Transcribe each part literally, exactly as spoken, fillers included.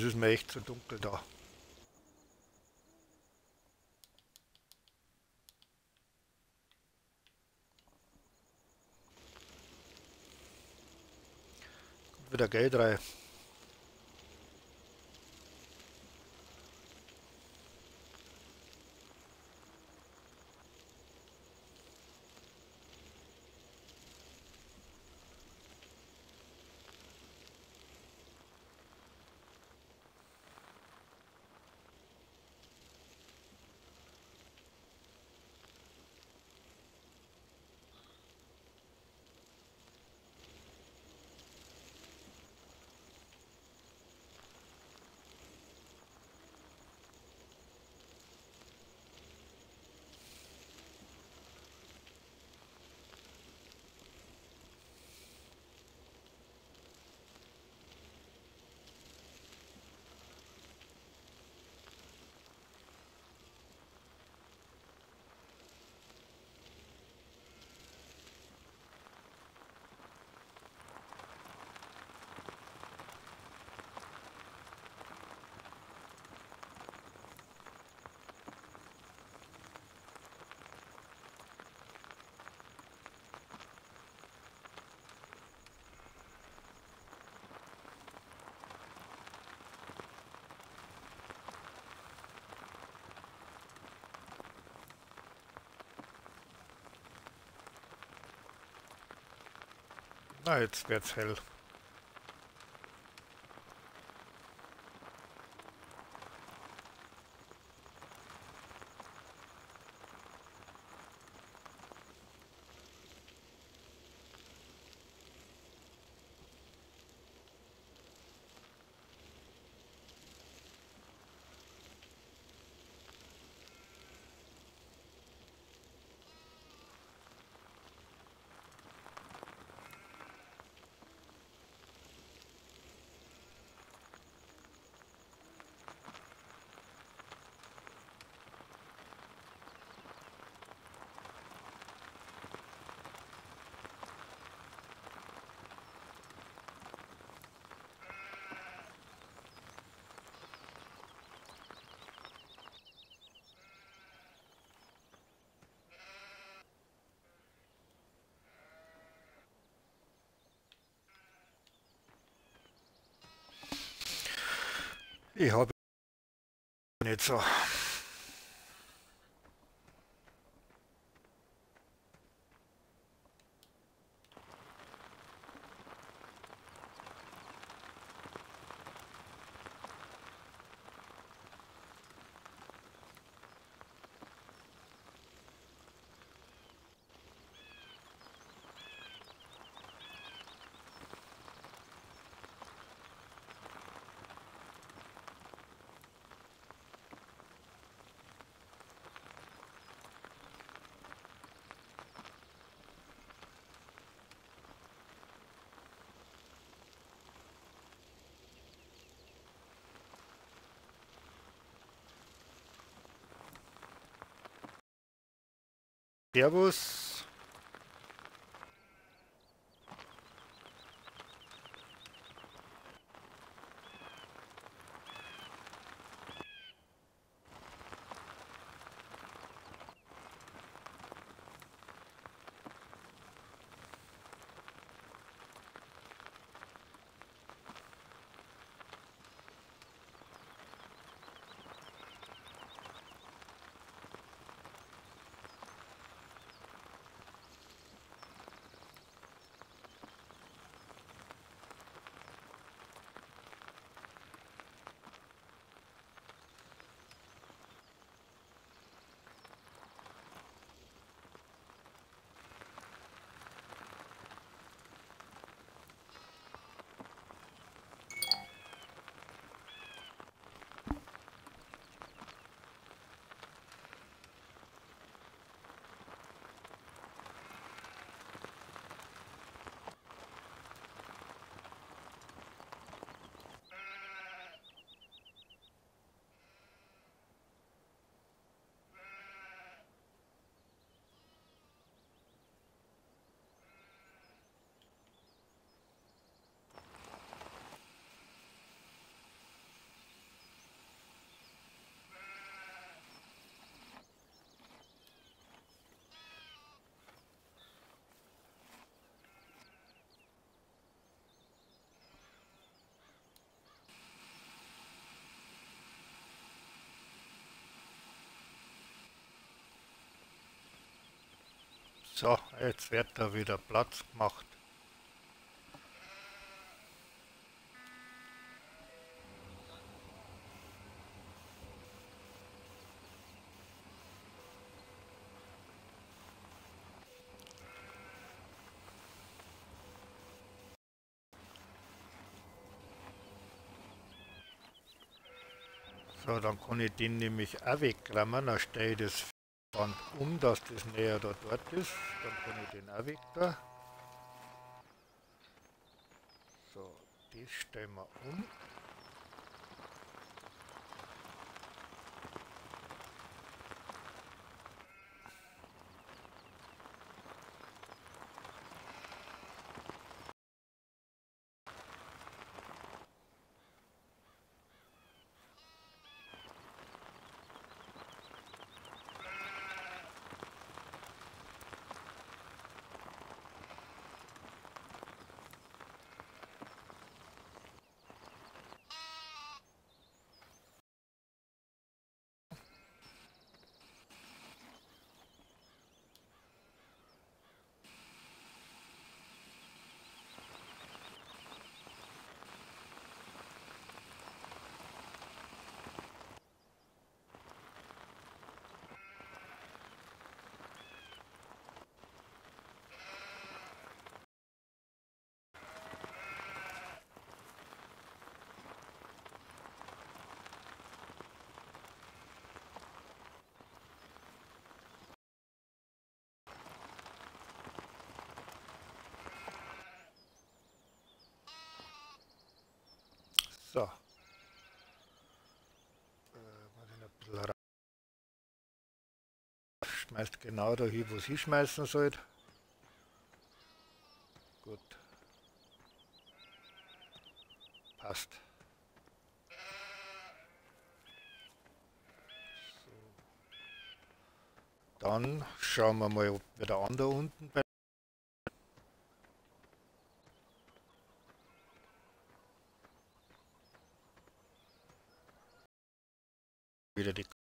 ist mir echt zu dunkel da. Kommt wieder Geld rein. Na, jetzt wird's hell. Ich habe nicht so. Servus. So, jetzt wird da wieder Platz gemacht. So, dann kann ich den nämlich auch wegrammen, dann stelle ich das Band um, dass das näher da dort ist. Dann kann ich den auch weg da. So, das stellen wir um. So. Äh, muss ich noch ein bisschen ra- Schmeißt genau da hin, wo sie schmeißen sollte. Gut. Passt. Dann schauen wir mal, ob wir da an da unten bei wieder die.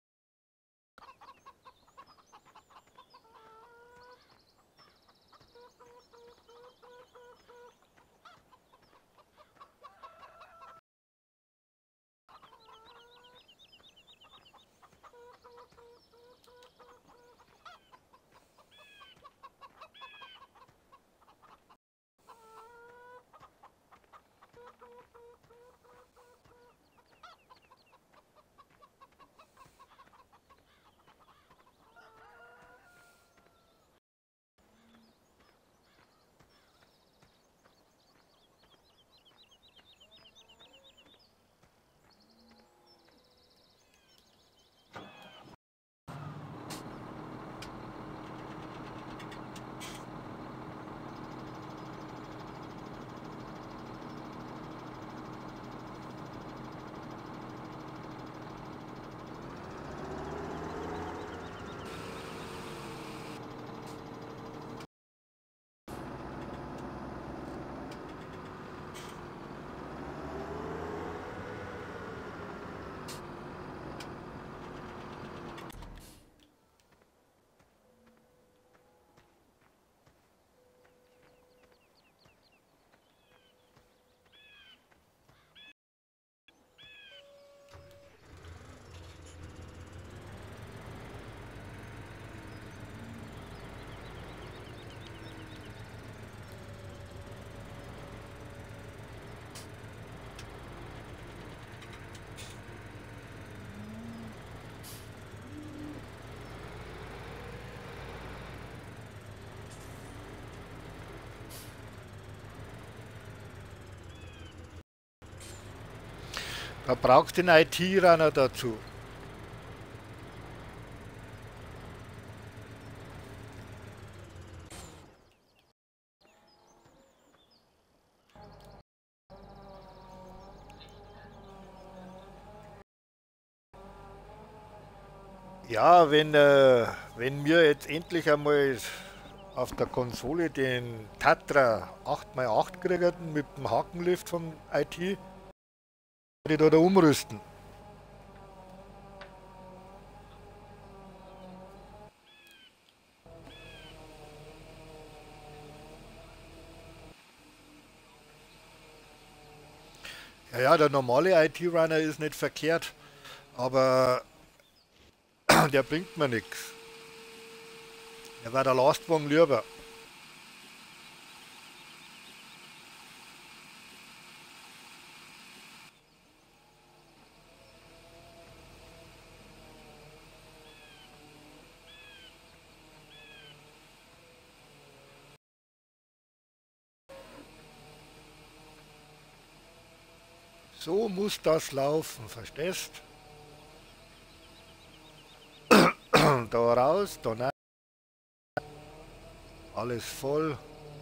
Da braucht den I T-Runner dazu. Ja, wenn, äh, wenn wir jetzt endlich einmal auf der Konsole den Tatra acht mal acht kriegen mit dem Hakenlift vom I T, werde ich da, da umrüsten. Ja, der normale I T-Runner ist nicht verkehrt, aber der bringt mir nichts. Der war der Lastwagen lieber. So muss das laufen, verstehst? Da raus, da rein, alles voll.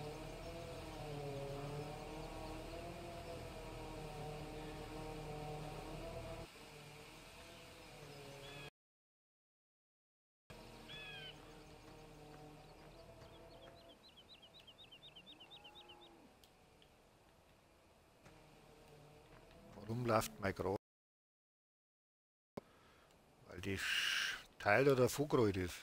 Warum läuft mein Gras? Weil die Sch- Teil oder Fugrot ist.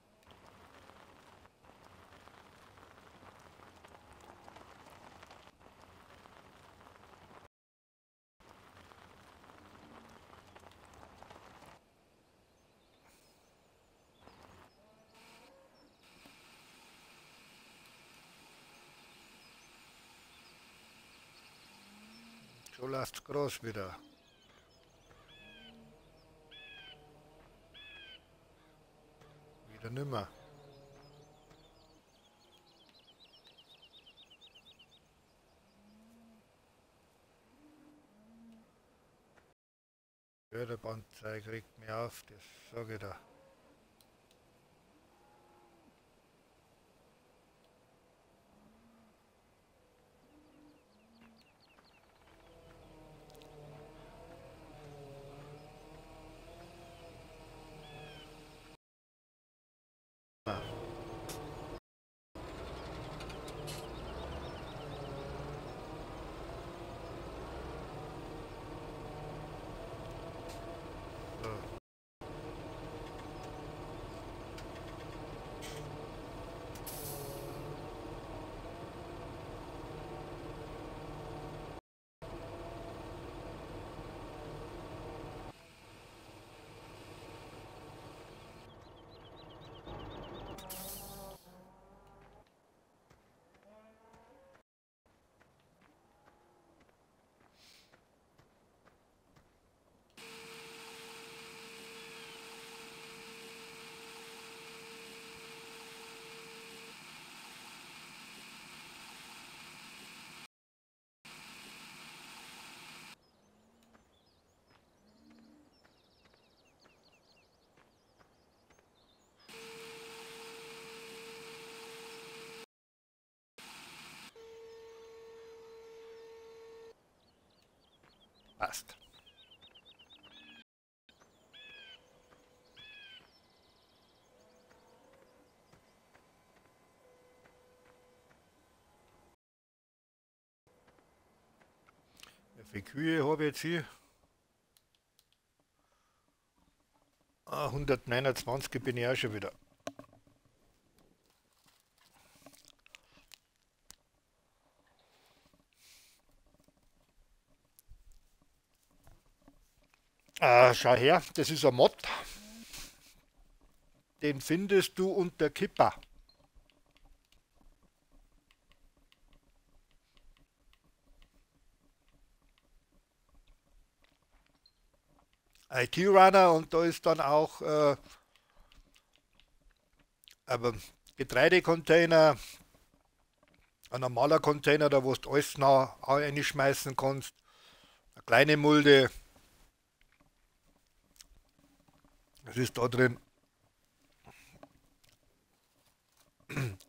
So läuft's Gras wieder. Wieder nimmer. Förderbandzeit regt mich auf, das sage ich da. So. Passt. Wie viele Kühe habe ich jetzt hier? Ah, hundertneunundzwanzig bin ich auch schon wieder. Ah, schau her, das ist ein Mod. Den findest du unter Kipper. I T-Runner und da ist dann auch äh, aber Getreidecontainer, ein normaler Container, da wo du alles noch reinschmeißen kannst, eine kleine Mulde, das ist da drin.